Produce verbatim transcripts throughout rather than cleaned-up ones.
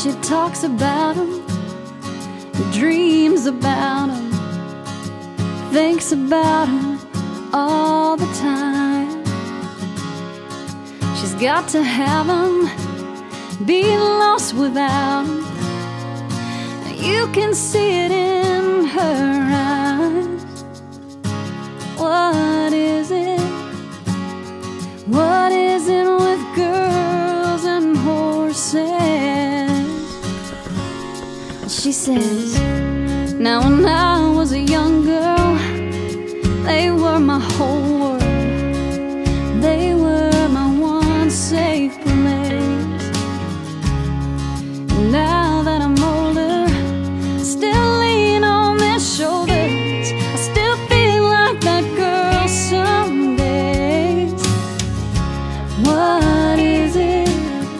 she talks about him, dreams about him, thinks about him all the time. She's got to have him, be lost without him. You can see it in her eyes. What is it? What is it with girls and horses? She says, now when I was a young girl, they were my whole world. They were my one safe place. And now that I'm older, I still lean on their shoulders. I still feel like that girl some days. What is it?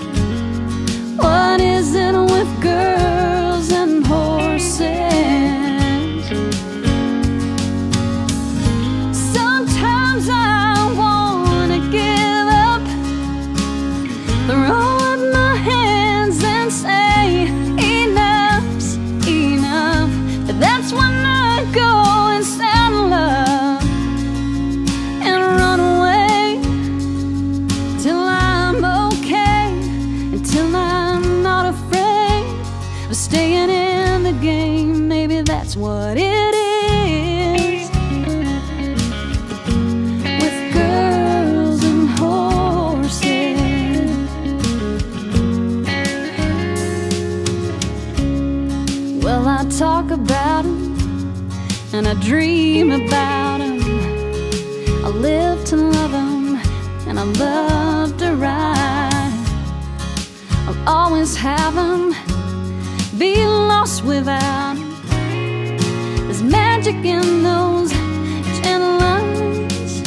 What is it with girls and horses? Sometimes I wanna give up, throw up my hands and say enough's enough. But that's when I go and stand love and run away till I'm okay, until I'm not afraid of staying in the game. Maybe that's what it is with girls and horses. Well, I talk about him and I dream about him. I live to love him and I love to ride. I'll always have him, be lost without him. There's magic in those gentle lines.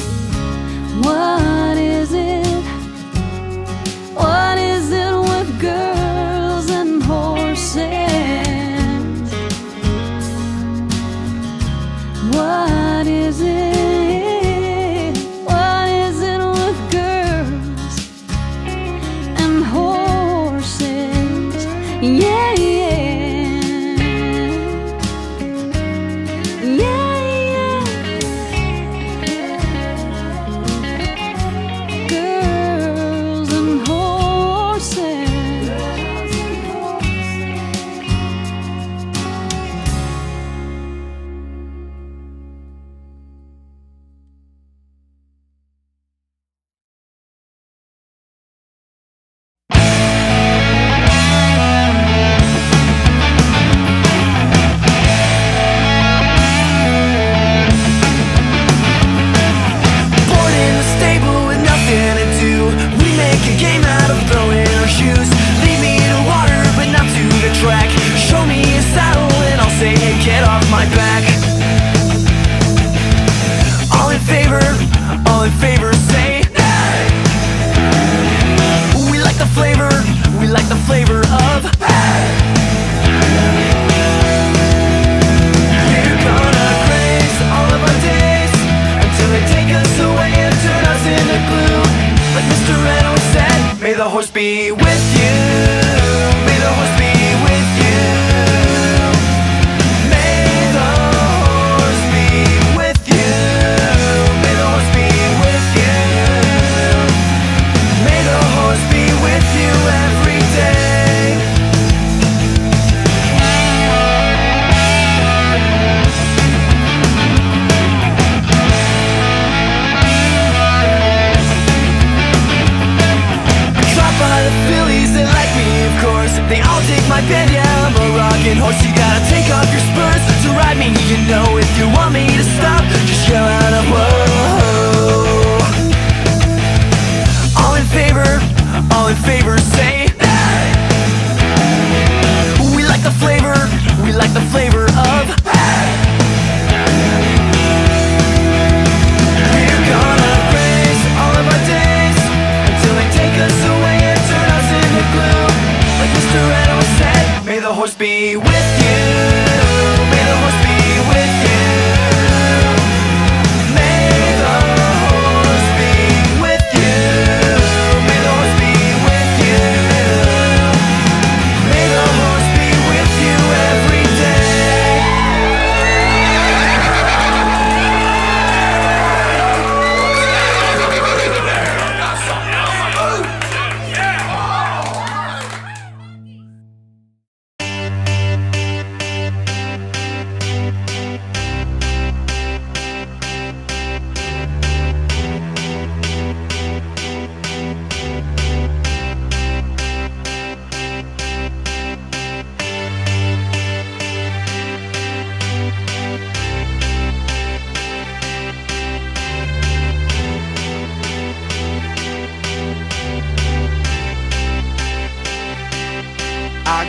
What is it? What is it with girls and horses? What is it? What is it with girls and horses? Yeah, yeah, yeah,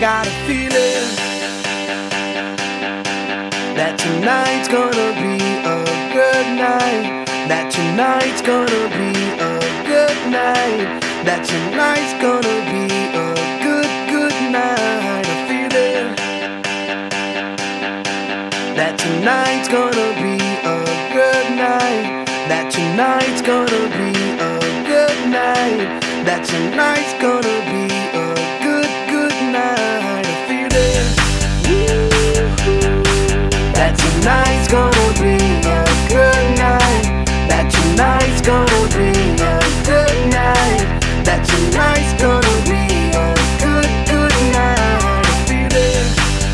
got a feeling that tonight's gonna be a good night. That tonight's gonna be a good night. That tonight's gonna be a good, good night. A feeling that tonight's gonna be a good night. That tonight's gonna be a good night. That tonight's gonna be a good, good night. A feeling that tonight's gonna be a good night. That tonight's gonna be a good night. That tonight's gonna be a good, good night. A feeling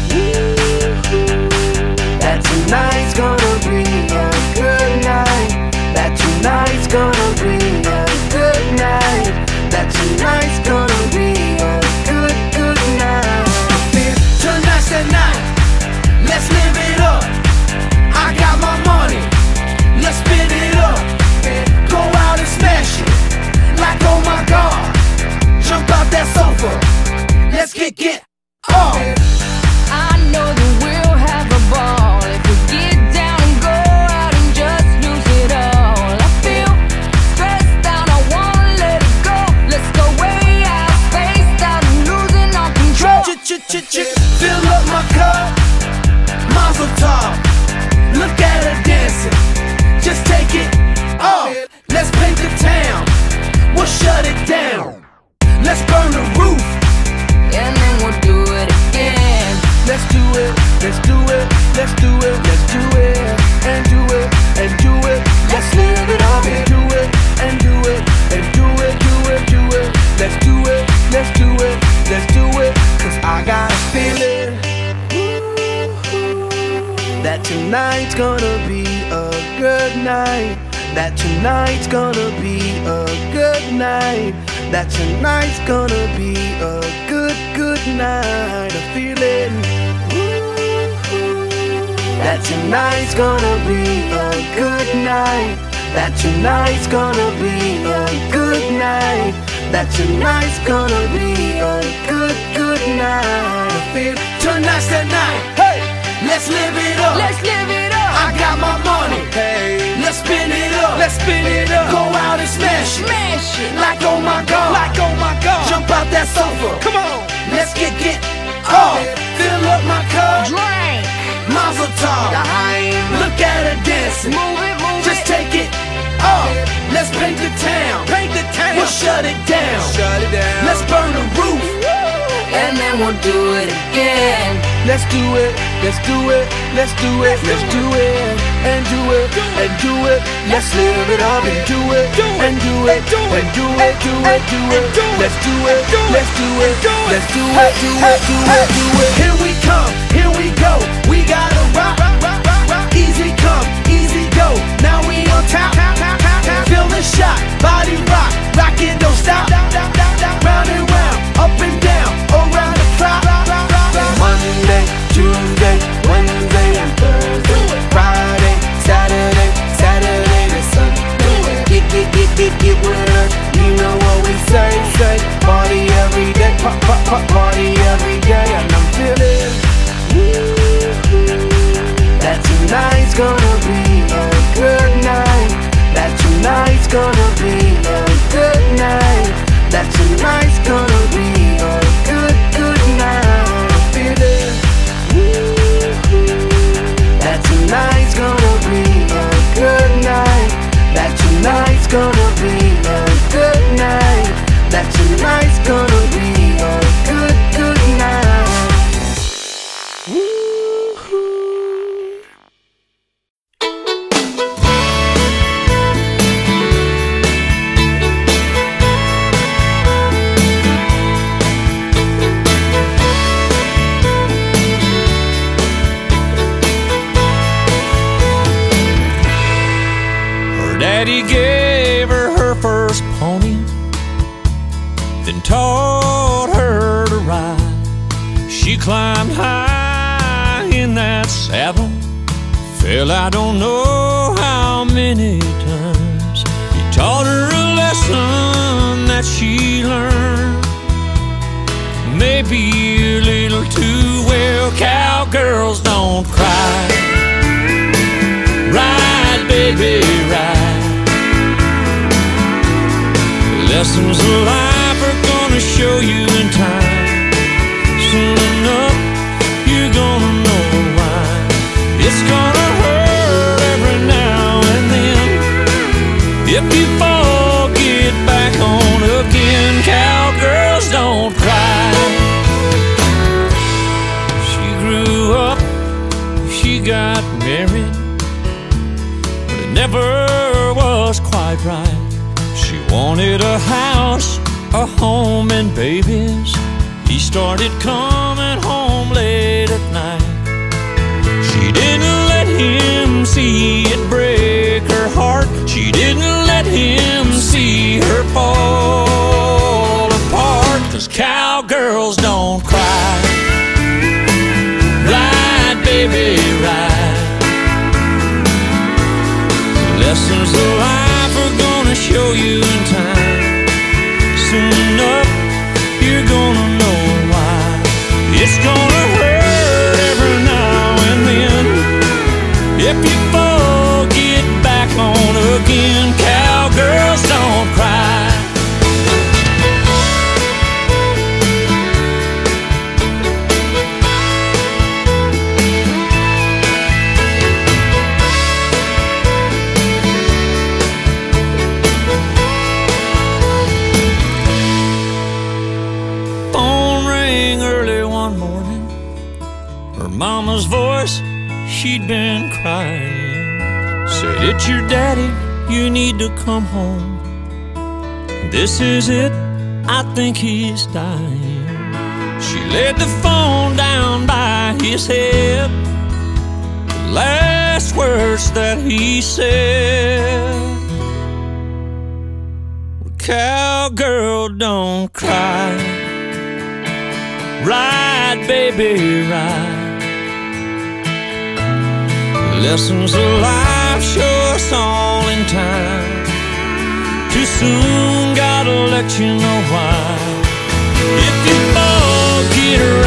that tonight's gonna be a good night. That tonight's gonna be a good night. That tonight's gonna be a good, good night. Tonight's the night, let's live it up. I got my money, let's spin it up. Go out and smash it, like oh my God. Jump out that sofa, let's get, get off. I know that we'll have a ball if we get down and go out and just lose it all. I feel stressed out, I wanna let it go. Let's go way out, spaced out and losing all control. Fill up my cup, Mazel tov. Look at her dancing, just take it off. Let's paint the town, we'll shut it down. Let's burn the roof, and then we'll do it again. let's do it, let's do it, let's do it, let's do it, and do it, and do it. Let's live it up and do it, and do it, and do it, do it, do it. Let's do it, let's do it, let's do it. Cause I got a feeling that tonight's gonna be a good night. That tonight's gonna be a good night. That tonight's gonna be a good, good night. A feeling that tonight's gonna be a good night. That tonight's gonna be a good night. That tonight's gonna be a good, good night. I feel tonight's the night. Hey, let's live it up. Let's live it up. I got my money. Hey, let's spin it up. Let's spin it up. Go out and smash it. Smash it. Like oh my God. Like oh my God. Jump out that sofa. Come on. Let's get, get off. Fill up my cup. Drink. Mazel tov. Look at her dancing. Move it, move Just it. take it off. Let's paint the town. Paint the town. We'll shut it down. Shut it down. Let's burn the roof. And then we'll do it again. Let's do it, let's do it, let's do it, let's do it, and do it, and do it. Let's live it up and do it, and do it, and do it, do it, do it. Let's do it, let's do it, let's do it, do it, do it, do it. Here we come, here we go. We gotta rock, rock, rock, rock. Easy come, easy go. Now we on top, feel the shot, body rock, rock it, don't stop. Round and round, up and down, around the clock. Monday, Tuesday, Wednesday, and Thursday, Friday, Saturday, Saturday to Sunday. Get, get, get, get, get with us. You know what we say, say. Party every day, pop, pop, pop, party every day. And I'm feeling that tonight's gonna be a good night. That tonight's gonna be a good night. That tonight's gonna be a good, good night. Feeling that tonight's gonna be a good night. That tonight's gonna be a good night. That tonight's gonna be a good, good night. Daddy gave her her first pony, then taught her to ride. She climbed high in that saddle, fell I don't know how many times. He taught her a lesson that she learned. maybe a little too well. Cowgirls don't cry. Ride, baby, ride. Lessons of life are gonna show you in time. Soon enough, you're gonna know why. It's gonna hurt every now and then. If you fall, get back on again. Cowgirls don't cry. She grew up, she got married, but it never was quite right. She wanted a house, a home, and babies. He started coming home late at night. She didn't let him see it break her heart. She didn't let him see her fall apart. 'Cause cowgirls don't cry. Ride, baby, ride. Lessons of life are gonna show you in time. Soon enough, you're gonna know why. It's gonna hurt every now and then. If you fall, get back on again. Cowgirls don't cry. Phone rang early one morning. Her mama's voice, she'd been crying. Said, "It's your daddy, you need to come home. This is it, I think he's dying." She laid the phone down by his head. The last words that he said, "Cowgirl, don't cry. Ride, baby, ride. Lessons of life show us all in time. Too soon, gotta let you know why. If you fall, get